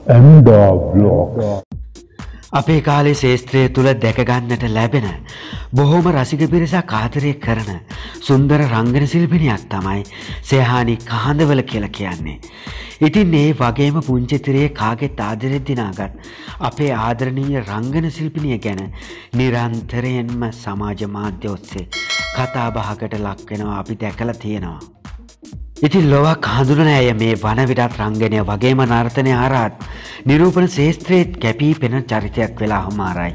Amda Vlogs. අපේ කාලේ ශේත්‍රය තුළ දැකගන්නට ලැබෙන බොහෝම රසික පිරිසක් ආදරය කරන සුන්දර රංගන ශිල්පිනියක් තමයි සෙහානි කහඳවල කියලා කියන්නේ. ඉතින් ඒ වගේම පුංචි තිරයේ කාගෙත් ආදරය දිනාගත් අපේ ආදරණීය රංගන ශිල්පිනිය ගැන නිරන්තරයෙන්ම සමාජ මාධ්‍ය ඔස්සේ කතා බහකට ලක් වෙනවා අපි දැකලා තියෙනවා. ඉතින් ලොවක් හඳුනන ඇය මේ වන විඩත් රංගනය වගේම නර්තනය හරහත් නිරූපණ ශේත්‍රයේත් කැපී පෙනෙන චරිතයක් වෙලා හමාරයි.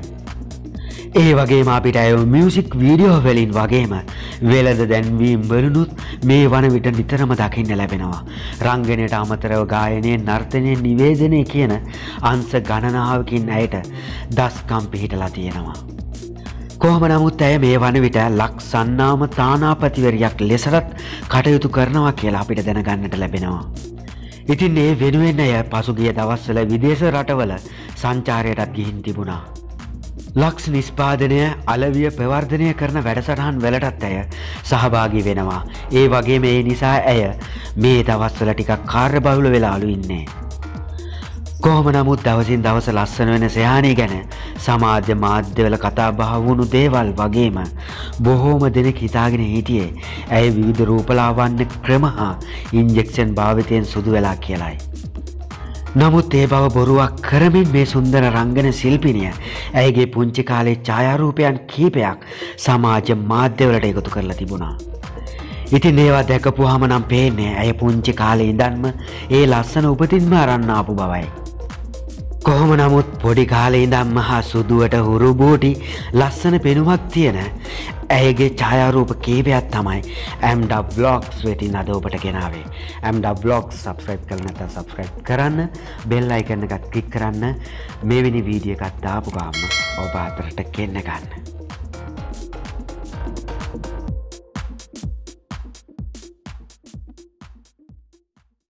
ඒ වගේම අපිට ඇය මියුසික් වීඩියෝ වලින් වගේම වෙළඳ දැන්වීම් වලුනුත් මේ වන විට නිතරම දකින්න ලැබෙනවා. රංගනයට අමතරව ගායනයේ නර්තනයේ නිවේදනය කියන අංශ ගණනාවකින් ඇයට දස්කම් පිහිටලා තියෙනවා. කොහොම නමුත් ඇය මේ වන විට ලක්සන්නාම තානාපතිවරයක් ලෙසටත් කටයුතු කරනවා කියලා අපිට දැනගන්නට ලැබෙනවා. ඉතින් ඒ වෙනුවෙන් ඇය පසුගිය දවස්වල විදේශ රටවල සංචාරයටත් ගිහින් තිබුණා. ලක්ස් නිෂ්පාදනය අලවිය ප්‍රවර්ධනය කරන වැඩසටහන් වලටත් ඇය සහභාගී වෙනවා. ඒ වගේම ඒ නිසා ඇය මේ දවස්වල ටිකක් කාර්යබහුල වෙලාලු ඉන්නේ. කොහොම නමුත් දවසින් දවස ලස්සන වෙන සෙහානි ගැන සමාජ මාධ්‍යවල කතා බහ වුණු දේවල් වගේම බොහෝම දෙනෙක් හිතාගෙන හිටියේ ඇය විවිධ රූපලාවන්‍ය ක්‍රම හා ඉන්ජෙක්ෂන් භාවිතයෙන් සුදු වෙලා කියලායි. නමුත් ඒ බව බොරුවක් කරමින් මේ සුන්දර රංගන ශිල්පිනිය ඇයගේ පුංචි කාලේ ඡායාරූපයන් කීපයක් සමාජ මාධ්‍යවලට එකතු කරලා තිබුණා. ඉතින් ඒවා දැකපුවාම නම් පේන්නේ ඇය පුංචි කාලේ ඉඳන්ම ඒ ලස්සන උපතින්ම අරන් ආපු බවයි. කොහොම නමුත් පොඩි කාලේ ඉඳන්ම හා සුදුවට හුරු බෝටි ලස්සන පෙනුමක් තියෙන ඇයගේ ඡායාරූප කීපයක් තමයි Amda Vlogs වෙතින් අද ඔබට ගෙනාවේ. Amda Vlogs subscribe කරලා නැත්නම් subscribe කරන්න, bell icon එකත් click කරන්න. මෙවැනි වීඩියෝ එකක් දාපු ගමන් ඔබ අතරට ගෙන්න ගන්න.